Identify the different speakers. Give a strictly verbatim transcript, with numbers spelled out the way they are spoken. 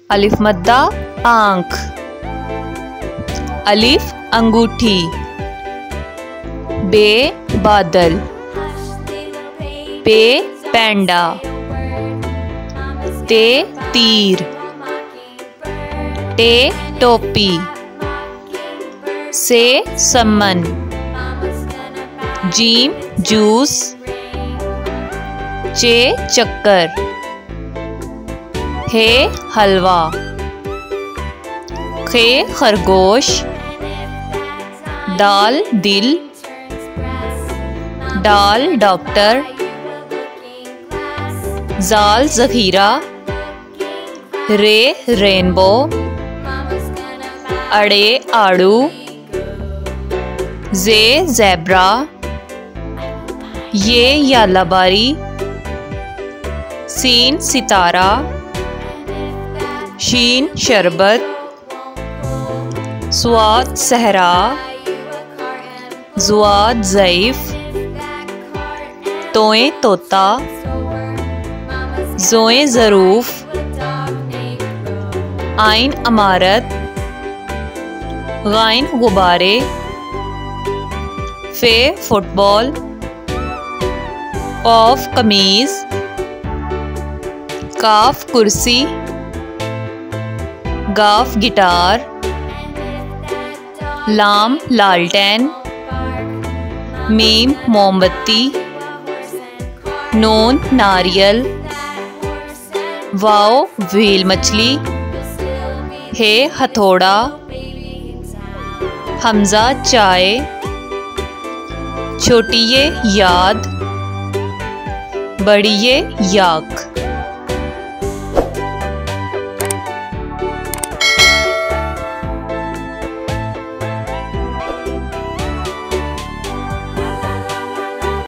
Speaker 1: अलिफ मद्दा आँख। अलिफ अंगूठी। बे बादल। पे पैंडा। ते तीर। टे टोपी। से सम्मन। जीम जूस। चे चक्कर। हे हलवा। खे खरगोश। दाल दिल। डाल डॉक्टर। जाल ज़ख़ीरा। रे रेनबो। अड़े आड़ू। जे ज़ेब्रा। ये यालाबारी। सीन सितारा। शीन शरबत। स्वाद सहरा। जुआद ज़ईफ़। तोए तोता। ज़ोए ज़रूफ़। आइन अमारत। गाइन गुब्बारे। फे फुटबॉल। कॉफ कमीज़। काफ कुर्सी। गाफ गिटार। लाम लालटेन। मीम मोमबत्ती। नून नारियल। वाओ व्हेल मछली। हे हथौड़ा। हमजा चाय। छोटी ये याद। बड़ी ये याक।